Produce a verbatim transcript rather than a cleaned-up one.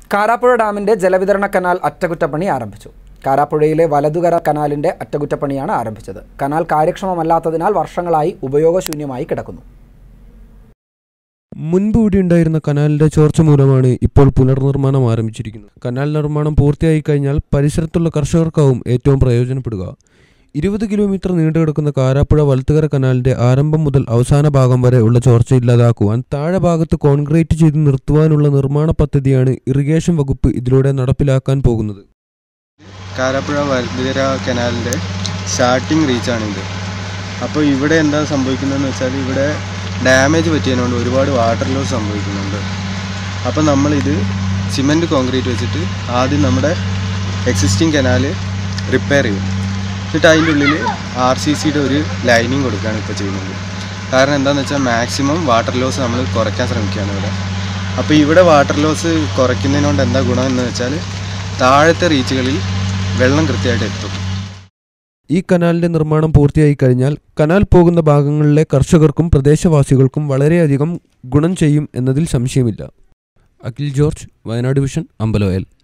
കാരാപ്പുഴ ഡാമിന്റെ ജലവിതരണ കനാൽ അറ്റകുറ്റപ്പണി ആരംഭിച്ചു. കാരാപ്പുഴയിലെ വലതുകര കനാലിന്റെ അറ്റകുറ്റപ്പണിയാണ് ആരംഭിച്ചത്. കനാൽ കാര്യക്ഷമമല്ലാത്തതിനാൽ വർഷങ്ങളായി ഉപയോഗശൂന്യമായി കിടക്കുന്നു. മുൻപ് ഇവിടെയുണ്ടായിരുന്ന കനാലിന്റെ ചോർച്ച മൂലമാണ് ഇപ്പോൾ പുനർനിർമ്മാണം ആരംഭിച്ചിരിക്കുന്നത്. കനാൽ നിർമ്മാണം പൂർത്തിയായി കഴിഞ്ഞാൽ പരിസരത്തുള്ള കർഷകർക്കാവും ഏറ്റവും പ്രയോജനപ്പെടുക. ഇരുപത് കിലോമീറ്റർ നീണ്ടുകിടക്കുന്ന കാരാപ്പുഴ വലത്തുകര കനാലിന്റെ ആരംഭം മുതൽ അവസാന ഭാഗം വരെ ഉള്ള ചോർച്ച ഇല്ലാതാക്കുവാൻ താഴെ ഭാഗത്ത് കോൺക്രീറ്റ് ചെയ്ത് നിർത്തുവാനുള്ള നിർമ്മാണ പദ്ധതിയാണ് ഇറിഗേഷൻ വകുപ്പ് ഇതിലൂടെ നടപ്പിലാക്കാൻ പോകുന്നത്. കാരാപ്പുഴ വലത്തുകര കനാലിൻ്റെ സ്റ്റാർട്ടിംഗ് റീച്ചാണിത്. അപ്പോൾ ഇവിടെ എന്താ സംഭവിക്കുന്നതെന്ന് വെച്ചാൽ ഇവിടെ ഡാമേജ് പറ്റിയതുകൊണ്ട് ഒരുപാട് വാട്ടർ ലോസ് സംഭവിക്കുന്നുണ്ട്. അപ്പോൾ നമ്മളിത് സിമെൻറ്റ് കോൺക്രീറ്റ് വെച്ചിട്ട് ആദ്യം നമ്മുടെ എക്സിസ്റ്റിംഗ് കനാൽ റിപ്പയർ ചെയ്യും. എന്നിട്ട് അതിൻ്റെ ഉള്ളിൽ ആർ സി സിയുടെ ഒരു ലൈനിങ് കൊടുക്കുകയാണ് ഇപ്പോൾ ചെയ്യുന്നത്. കാരണം എന്താണെന്ന് വെച്ചാൽ മാക്സിമം വാട്ടർ ലോസ് നമ്മൾ കുറയ്ക്കാൻ ശ്രമിക്കുകയാണ് ഇവിടെ. അപ്പോൾ ഇവിടെ വാട്ടർ ലോസ് കുറയ്ക്കുന്നതിനോണ്ട് എന്താ ഗുണം എന്ന് വെച്ചാൽ താഴത്തെ റീച്ചുകളിൽ വെള്ളം കൃത്യമായിട്ട് എത്തും. ഈ കനാലിന്റെ നിർമ്മാണം പൂർത്തിയായി കഴിഞ്ഞാൽ കനാൽ പോകുന്ന ഭാഗങ്ങളിലെ കർഷകർക്കും പ്രദേശവാസികൾക്കും വളരെയധികം ഗുണം ചെയ്യും എന്നതിൽ സംശയമില്ല. അഖിൽ ജോർജ്, വയനാട് വിഷൻ, അമ്പലവയൽ.